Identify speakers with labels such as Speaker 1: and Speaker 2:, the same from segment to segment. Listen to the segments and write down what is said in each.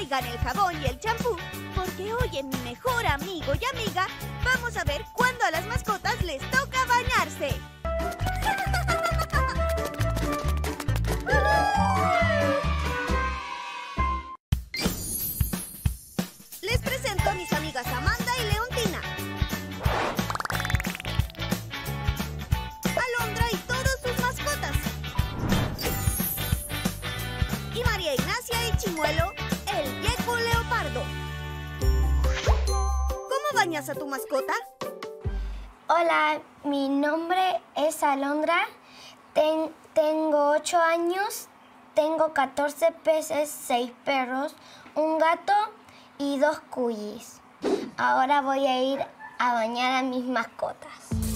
Speaker 1: traigan el jabón y el champú, porque hoy en Mi Mejor Amigo y Amiga vamos a ver cuándo a las mascotas les toca bañarse. Les presento a mis amigas Amanda y Leontina. Alondra y todas sus mascotas. Y María Ignacia y Chimuelo, el gecko leopardo. ¿Cómo bañas a tu mascota?
Speaker 2: Hola, mi nombre es Alondra. Tengo 8 años. Tengo 14 peces, 6 perros, un gato y 2 cuyis. Ahora voy a ir a bañar a mis mascotas.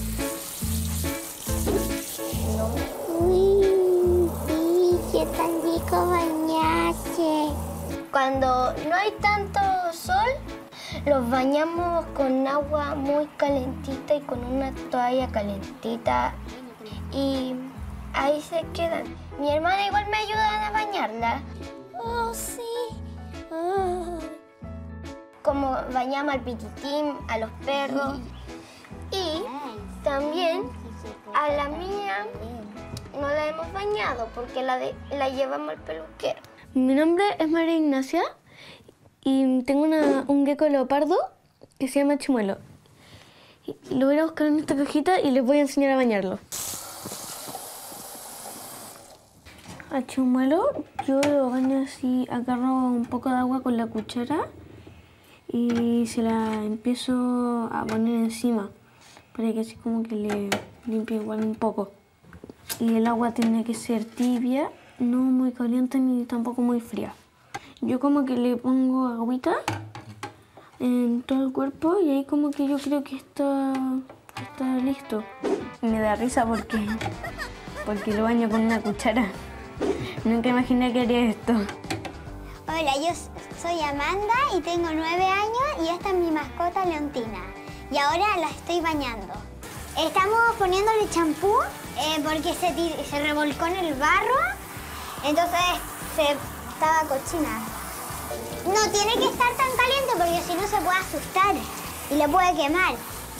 Speaker 3: Uy, sí, qué tan rico bañarse.
Speaker 2: Cuando no hay tanto sol, los bañamos con agua muy calentita y con una toalla calentita. Y ahí se quedan. Mi hermana igual me ayuda a bañarla.
Speaker 3: Oh, sí.
Speaker 2: Como bañamos al pititín, a los perros. Y también a la mía no la hemos bañado porque la llevamos al peluquero.
Speaker 4: Mi nombre es María Ignacia y tengo un gecko leopardo que se llama Chimuelo. Lo voy a buscar en esta cajita y les voy a enseñar a bañarlo. A Chimuelo yo lo baño así, agarro un poco de agua con la cuchara y se la empiezo a poner encima para que así como que le limpie igual un poco. Y el agua tiene que ser tibia, no muy caliente ni tampoco muy fría. Yo como que le pongo agüita en todo el cuerpo y ahí como que yo creo que está listo. Me da risa porque lo baño con una cuchara. Nunca imaginé que haría esto.
Speaker 3: Hola, yo soy Amanda y tengo 9 años y esta es mi mascota Leontina. Y ahora la estoy bañando. Estamos poniéndole champú porque se revolcó en el barro, entonces estaba cochina. No tiene que estar tan caliente porque si no se puede asustar y le puede quemar.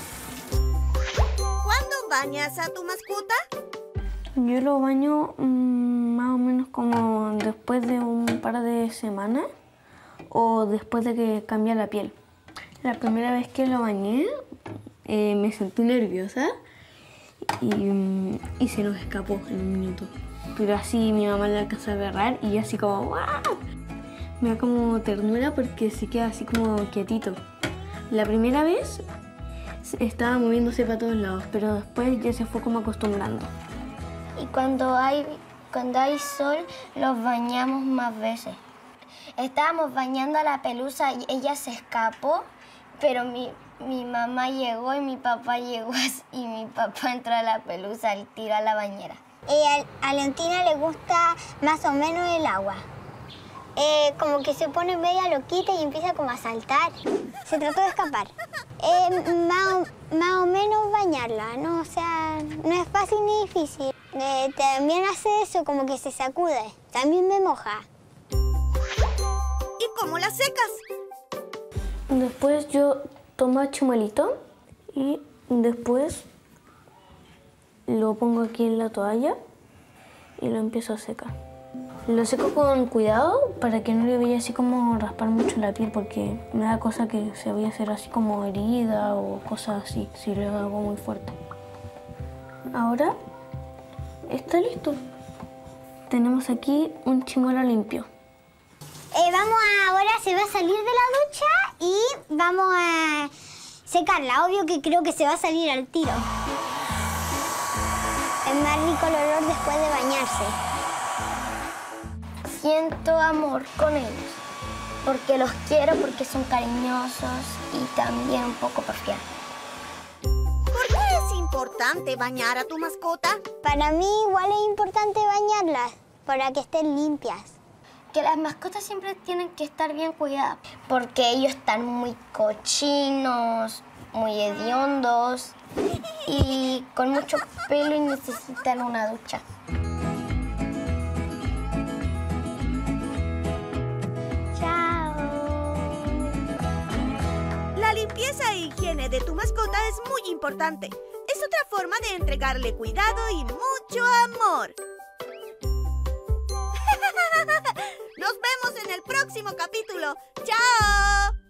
Speaker 1: ¿Cuándo bañas a tu mascota?
Speaker 4: Yo lo baño más o menos como después de un par de semanas o después de que cambia la piel. La primera vez que lo bañé me sentí nerviosa y se nos escapó en un minuto. Pero así mi mamá le alcanzó a agarrar y yo así como ¡guau! Me da como ternura porque se queda así como quietito. La primera vez estaba moviéndose para todos lados, pero después ya se fue como acostumbrando.
Speaker 2: Y cuando hay sol, los bañamos más veces. Estábamos bañando a la pelusa y ella se escapó, pero mi mamá llegó y mi papá llegó y mi papá entró a la pelusa al tiro a la bañera.
Speaker 3: A Leontina le gusta más o menos el agua. Como que se pone media loquita y empieza como a saltar. Se trató de escapar. Más o menos bañarla, ¿no? O sea, no es fácil ni difícil. También hace eso, como que se sacude. También me moja.
Speaker 1: ¿Y cómo la secas?
Speaker 4: Después yo tomo a Chimuelito y después lo pongo aquí en la toalla y lo empiezo a secar. Lo seco con cuidado para que no le vaya así como raspar mucho la piel porque me da cosa que se vaya a hacer así como herida o cosas así si le hago muy fuerte. Ahora está listo. Tenemos aquí un Chimuelo limpio.
Speaker 3: Ahora se va a salir de la ducha y vamos a secarla. Obvio que creo que se va a salir al tiro. Es más rico el olor después de bañarse.
Speaker 2: Siento amor con ellos, porque los quiero, porque son cariñosos y también un poco porfiados.
Speaker 1: ¿Por qué es importante bañar a tu mascota?
Speaker 3: Para mí igual es importante bañarlas para que estén limpias.
Speaker 2: Que las mascotas siempre tienen que estar bien cuidadas, porque ellos están muy cochinos, muy hediondos y con mucho pelo y necesitan una ducha.
Speaker 3: Chao.
Speaker 1: limpieza e higiene de tu mascota es muy importante. Es otra forma de entregarle cuidado y mucho amor. Nos vemos en el próximo capítulo. ¡Chao!